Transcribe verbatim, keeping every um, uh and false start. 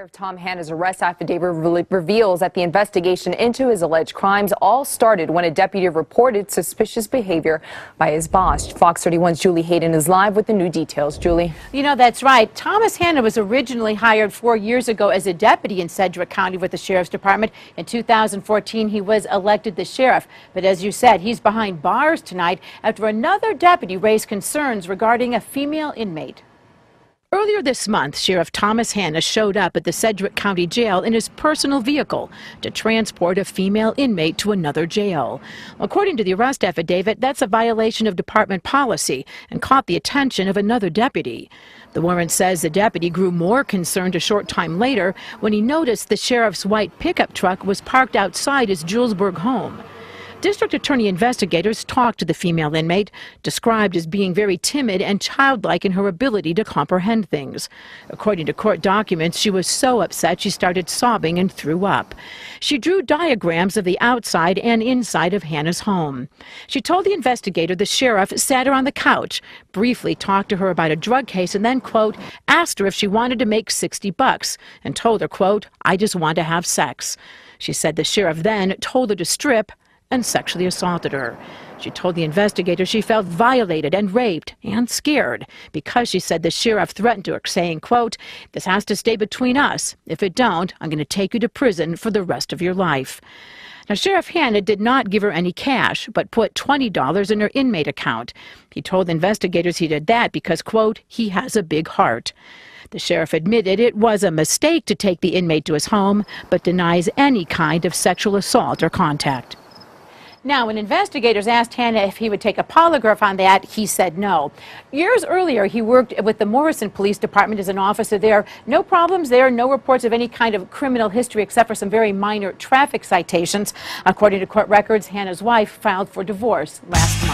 Tom Hanna's arrest affidavit re reveals that the investigation into his alleged crimes all started when a deputy reported suspicious behavior by his boss. Fox thirty-one's Julie Hayden is live with the new details. Julie. You know, that's right. Thomas Hanna was originally hired four years ago as a deputy in Sedgwick County with the Sheriff's Department. In two thousand fourteen, he was elected the sheriff. But as you said, he's behind bars tonight after another deputy raised concerns regarding a female inmate. Earlier this month, Sheriff Thomas Hanna showed up at the Sedgwick County Jail in his personal vehicle to transport a female inmate to another jail. According to the arrest affidavit, that's a violation of department policy and caught the attention of another deputy. The warrant says the deputy grew more concerned a short time later when he noticed the sheriff's white pickup truck was parked outside his Julesburg home. District Attorney investigators talked to the female inmate, described as being very timid and childlike in her ability to comprehend things. According to court documents, she was so upset she started sobbing and threw up. She drew diagrams of the outside and inside of Hanna's home. She told the investigator the sheriff sat her on the couch, briefly talked to her about a drug case, and then, quote, asked her if she wanted to make sixty bucks and told her, quote, I just want to have sex. She said the sheriff then told her to strip and sexually assaulted her. She told the investigator she felt violated and raped and scared because she said the sheriff threatened to her, saying, quote, this has to stay between us. If it don't, I'm going to take you to prison for the rest of your life. Now, Sheriff Hanna did not give her any cash, but put twenty dollars in her inmate account. He told investigators he did that because, quote, he has a big heart. The sheriff admitted it was a mistake to take the inmate to his home, but denies any kind of sexual assault or contact. Now, when investigators asked Hanna if he would take a polygraph on that, he said no. Years earlier, he worked with the Morrison Police Department as an officer there. No problems there, no reports of any kind of criminal history except for some very minor traffic citations. According to court records, Hanna's wife filed for divorce last month.